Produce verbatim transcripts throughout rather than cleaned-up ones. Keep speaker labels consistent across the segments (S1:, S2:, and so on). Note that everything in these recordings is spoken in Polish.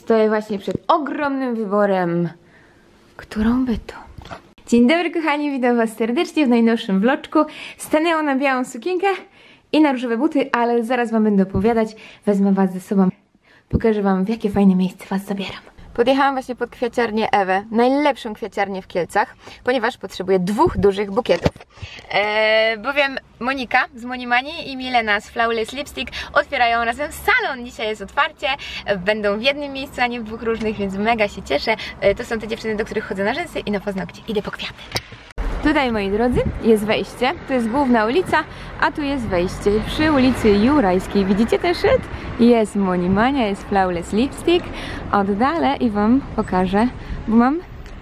S1: Stoję właśnie przed ogromnym wyborem, którą by to. Dzień dobry kochani, witam was serdecznie w najnowszym vloczku. Stanęłam na białą sukienkę i na różowe buty, ale zaraz wam będę opowiadać. Wezmę was ze sobą, pokażę wam, w jakie fajne miejsce was zabieram. Podjechałam właśnie pod kwiaciarnię Ewę, najlepszą kwiaciarnię w Kielcach, ponieważ potrzebuję dwóch dużych bukietów. Eee, bowiem Monika z Monimani i Milena z Flawless Lipstick otwierają razem salon. Dzisiaj jest otwarcie, będą w jednym miejscu, a nie w dwóch różnych, więc mega się cieszę. Eee, to są te dziewczyny, do których chodzę na rzęsy i na paznokcie. Idę po kwiaty. Tutaj, moi drodzy, jest wejście, to jest główna ulica, a tu jest wejście przy ulicy Jurajskiej. Widzicie ten szyld? Jest Monimania, jest Flawless Lipstick. Oddalę i wam pokażę, bo mam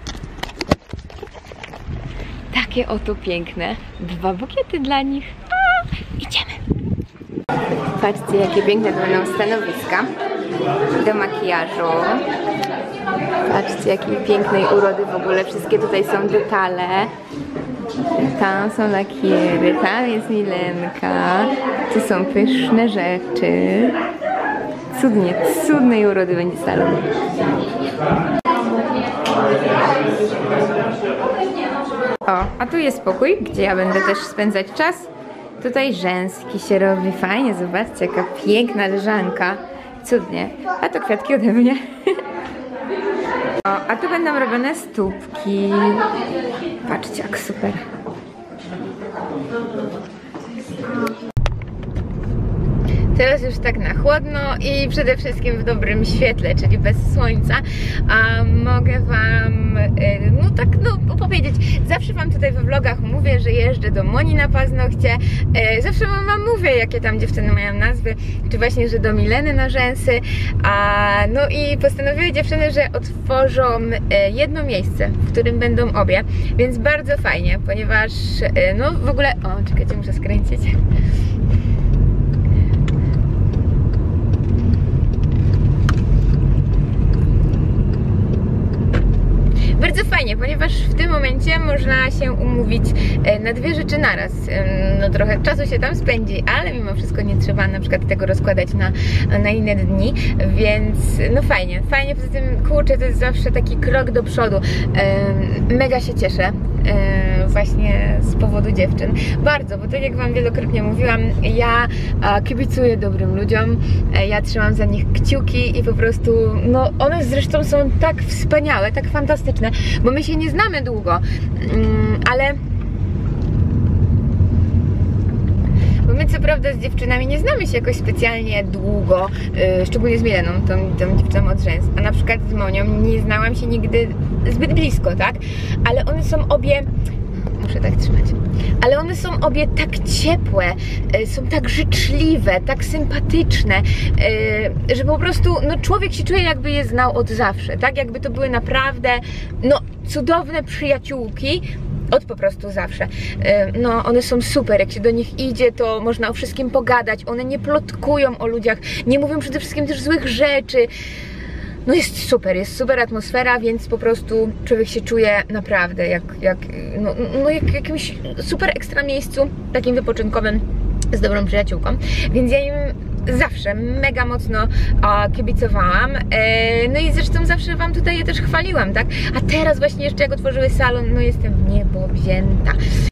S1: takie oto piękne dwa bukiety dla nich. A, idziemy! Patrzcie, jakie piękne to będą stanowiska do makijażu. Patrzcie, jakiej pięknej urody w ogóle. Wszystkie tutaj są detale. Tam są lakiery, tam jest Milenka. Tu są pyszne rzeczy. Cudnie, cudnej urody będzie salon. O, a tu jest pokój, gdzie ja będę też spędzać czas. Tutaj rzęski się robi fajnie. Zobaczcie, jaka piękna leżanka. Cudnie. A to kwiatki ode mnie. O, a tu będą robione stópki. Patrzcie, jak super. Teraz już tak na chłodno i przede wszystkim w dobrym świetle, czyli bez słońca. A mogę wam, no tak, no powiedzieć, zawsze wam tutaj we vlogach mówię, że jeżdżę do Moni na paznokcie. Zawsze wam mówię, jakie tam dziewczyny mają nazwy, czy właśnie, że do Mileny na rzęsy. A, no i postanowiły dziewczyny, że otworzą jedno miejsce, w którym będą obie, więc bardzo fajnie, ponieważ, no w ogóle, o, czekajcie, muszę skręcić. Bardzo fajnie, ponieważ w tym momencie można się umówić na dwie rzeczy naraz. No trochę czasu się tam spędzi, ale mimo wszystko nie trzeba na przykład tego rozkładać na, na inne dni, więc no fajnie, fajnie, poza tym kurczę, to jest zawsze taki krok do przodu. Mega się cieszę właśnie z powodu dziewczyn. Bardzo, bo tak jak wam wielokrotnie mówiłam, ja kibicuję dobrym ludziom, ja trzymam za nich kciuki i po prostu, no one zresztą są tak wspaniałe, tak fantastyczne, bo my się nie znamy długo, ale bo my co prawda z dziewczynami nie znamy się jakoś specjalnie długo, yy, szczególnie z Mileną, tą, tą dziewczyną od rzęs, a na przykład z Monią nie znałam się nigdy zbyt blisko, tak? Ale one są obie, muszę tak trzymać, ale one są obie tak ciepłe, yy, są tak życzliwe, tak sympatyczne, yy, że po prostu no, człowiek się czuje, jakby je znał od zawsze, tak? Jakby to były naprawdę no, cudowne przyjaciółki od po prostu zawsze. No one są super, jak się do nich idzie, to można o wszystkim pogadać, one nie plotkują o ludziach, nie mówią przede wszystkim też złych rzeczy. No jest super, jest super atmosfera, więc po prostu człowiek się czuje naprawdę jak, jak, no, no jak w jakimś super ekstra miejscu, takim wypoczynkowym z dobrą przyjaciółką, więc ja im zawsze mega mocno o, kibicowałam, e, no i zresztą zawsze wam tutaj je też chwaliłam, tak? A teraz właśnie jeszcze jak otworzyły salon, no jestem w niebo wzięta.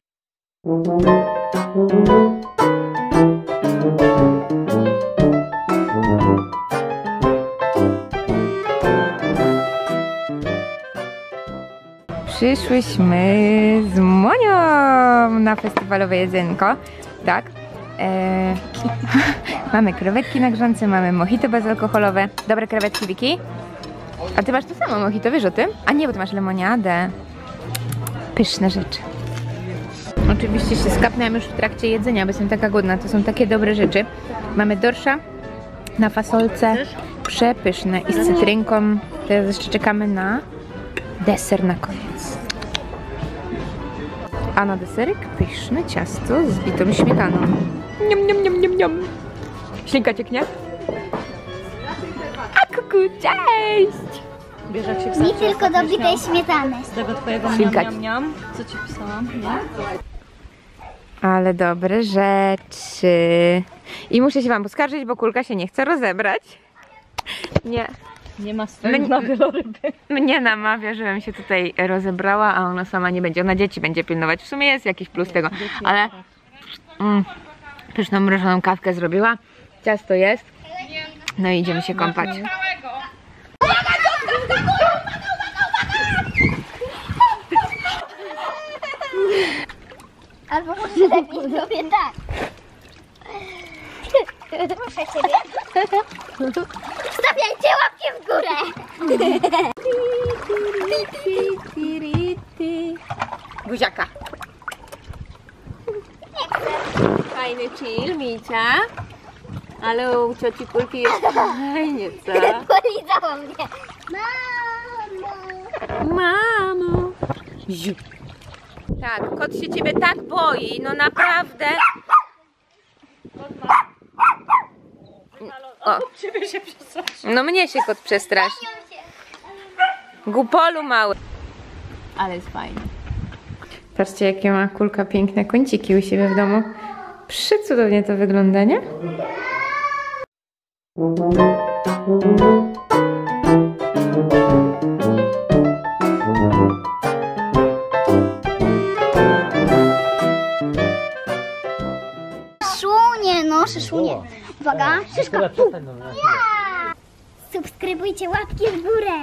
S1: Przyszłyśmy z Monią na festiwalowe jedzonko, tak? Eee, mamy krewetki na grzance, mamy mojito bezalkoholowe. Dobre krewetki, Wiki? A ty masz to samo mojito, wiesz o tym? A nie, bo ty masz lemoniadę. Pyszne rzeczy. Oczywiście się skapnęłam już w trakcie jedzenia, bo jestem taka głodna. To są takie dobre rzeczy. Mamy dorsza na fasolce, przepyszne i z cytrynką. Teraz jeszcze czekamy na deser na koniec. A na deserek pyszne ciasto z bitą śmietaną. Niam, niam, niam, niam, niam. Ślinka cieknie? A kuku, cześć!
S2: Wiesz, jak się
S3: Mi tylko do bitej śmietany.
S2: Z tego twojego
S1: Ślinka.
S2: miam, miam, co ci pisałam, nie?
S1: Ale dobre rzeczy. I muszę się wam poskarżyć, bo kulka się nie chce rozebrać. Nie.
S2: Nie ma swojego na wieloryby.
S1: Mnie namawia, żebym się tutaj rozebrała, a ona sama nie będzie. Ona dzieci będzie pilnować. W sumie jest jakiś plus tego, ale mm, pyszną mrożoną kawkę zrobiła. Ciasto jest. No i idziemy się kąpać.
S3: Albo może lepiej zrobię tak. Proszę ciebie. Wstawiajcie łapki w górę.
S1: Buziaka. Fajny chill, Micia. Ale u cioci Kulki jest fajnie, co?
S3: Polizało mnie. Mamo.
S1: Mamo. Ziu. Tak, kot się ciebie tak boi, no naprawdę. O.
S2: Ciebie się przestraszy.
S1: No mnie się kot przestraszy. Głupolu mały. Ale jest fajnie. Patrzcie, jakie ma Kulka piękne kąciki u siebie w domu. Przecudownie to wygląda, nie?
S3: Szunie, no, szyszunie. Uwaga, szyszka. Tu. Subskrybujcie, łapki w górę.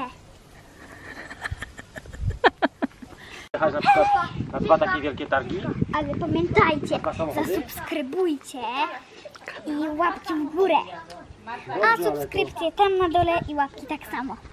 S4: Jechać na przykład na dwa takie wielkie targi.
S3: Ale pamiętajcie, zasubskrybujcie i łapki w górę. A subskrypcje tam na dole i łapki tak samo.